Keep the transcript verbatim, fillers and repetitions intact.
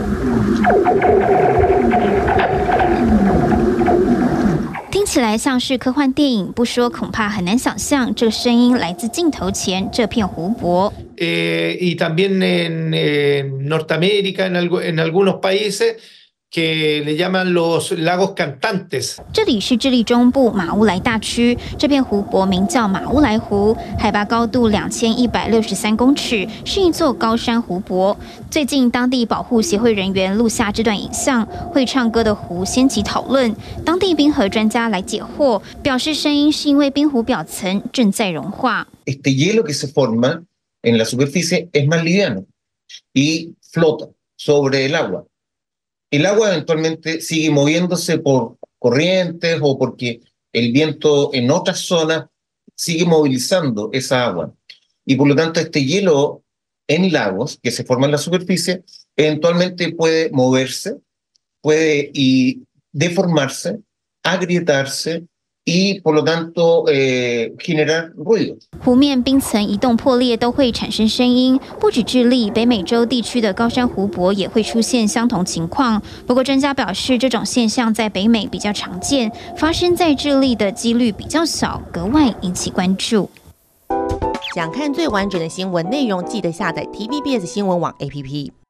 听起来像是科幻电影，不说恐怕很难想象，这个声音来自镜头前这片湖泊。 Eh, y también en eh, Norteamérica, en, algo, en algunos países, que le llaman los lagos cantantes. 这里是智利中部马乌来大区，这片湖泊名叫马乌来湖，海拔高度两千一百六十三公尺，是一座高山湖泊。最近，当地保护协会人员录下这段影像，会唱歌的湖掀起讨论。当地冰河专家来解惑，表示声音是因为冰湖表层正在融化。 Este hielo que se forma en la superficie es más liviano y flota sobre el agua. El agua eventualmente sigue moviéndose por corrientes o porque el viento en otras zonas sigue movilizando esa agua. Y por lo tanto este hielo en lagos que se forma en la superficie eventualmente puede moverse, puede y deformarse, agrietarse y por lo tanto eh, generar ruido. 湖面冰层移动破裂都会产生声音，不止智利，北美洲地区的高山湖泊也会出现相同情况。不过专家表示，这种现象在北美比较常见，发生在智利的几率比较小，格外引起关注。 想看最完整的新闻内容，记得下载 T V B S 新闻网 A P P。